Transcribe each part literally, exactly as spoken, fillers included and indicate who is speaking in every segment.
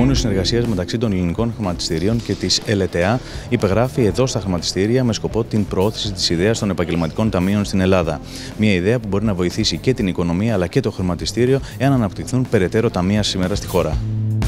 Speaker 1: Μνημόνιο συνεργασίας μεταξύ των ελληνικών χρηματιστηρίων και της ΕΛΤΕΑ υπεγράφει εδώ στα χρηματιστήρια με σκοπό την προώθηση της ιδέας των επαγγελματικών ταμείων στην Ελλάδα. Μια ιδέα που μπορεί να βοηθήσει και την οικονομία αλλά και το χρηματιστήριο εάν αναπτυχθούν περαιτέρω ταμεία σήμερα στη χώρα.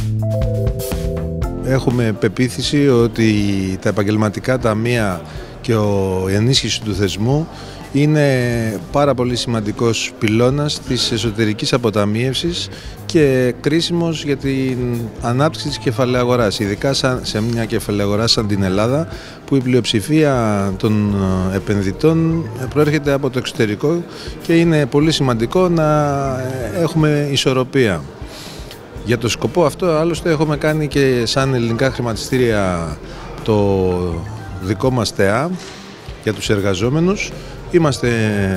Speaker 2: Έχουμε πεποίθηση ότι τα επαγγελματικά ταμεία και η ενίσχυση του θεσμού είναι πάρα πολύ σημαντικός πυλώνας της εσωτερικής αποταμίευσης και κρίσιμος για την ανάπτυξη της κεφαλαίου αγοράς, ειδικά σε μια κεφαλαίου αγορά σαν την Ελλάδα, που η πλειοψηφία των επενδυτών προέρχεται από το εξωτερικό και είναι πολύ σημαντικό να έχουμε ισορροπία. Για το σκοπό αυτό άλλωστε έχουμε κάνει και σαν ελληνικά χρηματιστήρια το δικό μας ΤΕΑ για τους εργαζόμενους. Είμαστε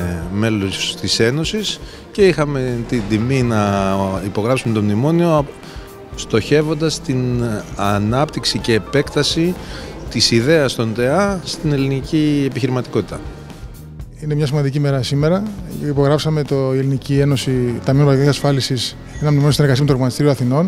Speaker 2: μέλος της Ένωσης και είχαμε την τιμή να υπογράψουμε το μνημόνιο στοχεύοντας την ανάπτυξη και επέκταση της ιδέας των ΤΕΑ στην ελληνική επιχειρηματικότητα.
Speaker 3: Είναι μια σημαντική μέρα σήμερα. Υπογράψαμε το Ελληνική Ένωση Ταμείων Επαγγελματικής Ασφάλισης, ένα μνημόνιο συνεργασία με το Χρηματιστήριο Αθηνών,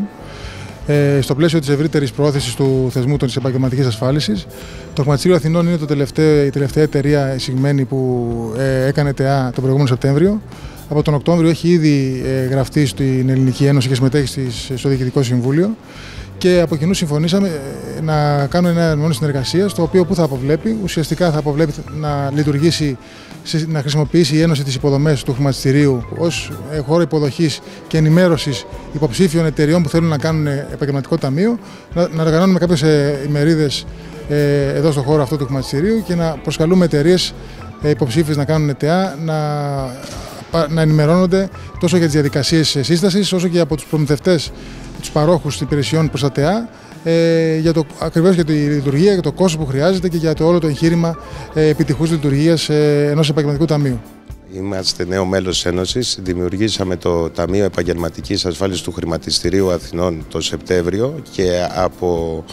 Speaker 3: ε, στο πλαίσιο της ευρύτερης προώθησης του θεσμού της επαγγελματικής ασφάλισης. Το Χρηματιστήριο Αθηνών είναι το τελευταίο, η τελευταία εταιρεία εισηγμένη που ε, έκανε ΤΕΑ τον προηγούμενο Σεπτέμβριο. Από τον Οκτώβριο έχει ήδη ε, γραφτεί στην Ελληνική Ένωση και συμμετέχει στις, στο Διοικητικό Συμβούλιο. Και από κοινού συμφωνήσαμε να κάνουμε ένα μνημόνιο συνεργασίας, το οποίο που θα αποβλέπει, ουσιαστικά θα αποβλέπει να λειτουργήσει, να χρησιμοποιήσει η Ένωση τις υποδομές του χρηματιστηρίου ως χώρο υποδοχής και ενημέρωσης υποψήφιων εταιριών που θέλουν να κάνουν επαγγελματικό ταμείο, να, να οργανώνουμε κάποιες ημερίδες ε, εδώ στον χώρο αυτό του χρηματιστηρίου και να προσκαλούμε εταιρείες ε, υποψήφιες να κάνουν ΤΕΑ, να, να ενημερώνονται τόσο για τις διαδικασίες σύστασης, όσο και από τους προμηθευτές, τους παρόχους υπηρεσιών προς τα ΤΕΑ, ε, για το, ακριβώς για τη λειτουργία, για το κόστος που χρειάζεται και για το όλο το εγχείρημα ε, επιτυχούς λειτουργίας ε, ενός επαγγελματικού ταμείου.
Speaker 4: Είμαστε νέο μέλος της Ένωσης. Δημιουργήσαμε το Ταμείο Επαγγελματικής Ασφάλισης του Χρηματιστηρίου Αθηνών το Σεπτέμβριο και από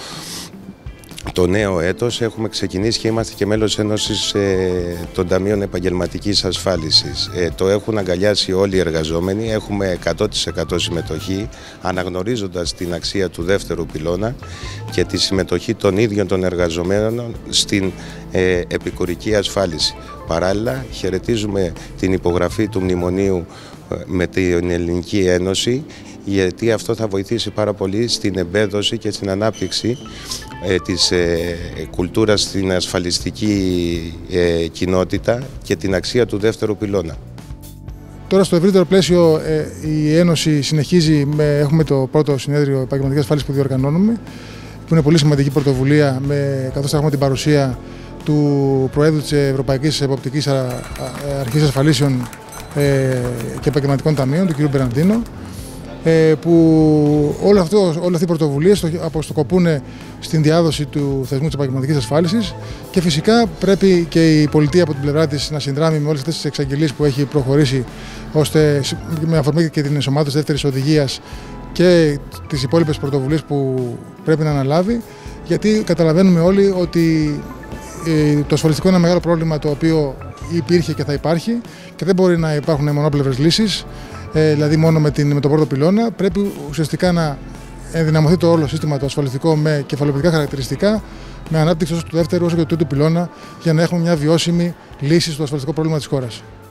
Speaker 4: το νέο έτος έχουμε ξεκινήσει και είμαστε και μέλος της Ένωσης ε, των Ταμείων Επαγγελματικής Ασφάλισης. Ε, το έχουν αγκαλιάσει όλοι οι εργαζόμενοι, έχουμε εκατό τοις εκατό συμμετοχή, αναγνωρίζοντας την αξία του δεύτερου πυλώνα και τη συμμετοχή των ίδιων των εργαζομένων στην ε, επικουρική ασφάλιση. Παράλληλα, χαιρετίζουμε την υπογραφή του μνημονίου ε, με την Ελληνική Ένωση, γιατί αυτό θα βοηθήσει πάρα πολύ στην εμπέδωση και στην ανάπτυξη ε, της ε, κουλτούρας στην ασφαλιστική ε, κοινότητα και την αξία του δεύτερου πυλώνα.
Speaker 3: Τώρα στο ευρύτερο πλαίσιο ε, η Ένωση συνεχίζει, με, έχουμε το πρώτο συνέδριο επαγγελματικής ασφάλισης που διοργανώνουμε, που είναι πολύ σημαντική πρωτοβουλία, με, καθώς έχουμε την παρουσία του Προέδρου της Ευρωπαϊκής Εποπτικής Αρχής Ασφαλίσεων ε, και Επαγγελματικών Ταμείων, του κ. Μπεραντίνο, που όλο αυτό, όλη αυτή η πρωτοβουλία αποστοκοπούν στην διάδοση του θεσμού της επαγγελματικής ασφάλισης και φυσικά πρέπει και η πολιτεία από την πλευρά της να συνδράμει με όλες αυτές τις εξαγγελίες που έχει προχωρήσει, ώστε με αφορμή και την ενσωμάτωση δεύτερης οδηγίας και τις υπόλοιπες πρωτοβουλίες που πρέπει να αναλάβει, γιατί καταλαβαίνουμε όλοι ότι το ασφαλιστικό είναι ένα μεγάλο πρόβλημα το οποίο υπήρχε και θα υπάρχει και δεν μπορεί να υπάρχουν μονόπλευρες λύσεις. Ε, δηλαδή μόνο με, την, με τον πρώτο πυλώνα, πρέπει ουσιαστικά να ενδυναμωθεί το όλο σύστημα το ασφαλιστικό με κεφαλαιοποιητικά χαρακτηριστικά, με ανάπτυξη όσο του δεύτερου όσο και του τρίτου πυλώνα, για να έχουμε μια βιώσιμη λύση στο ασφαλιστικό πρόβλημα της χώρας.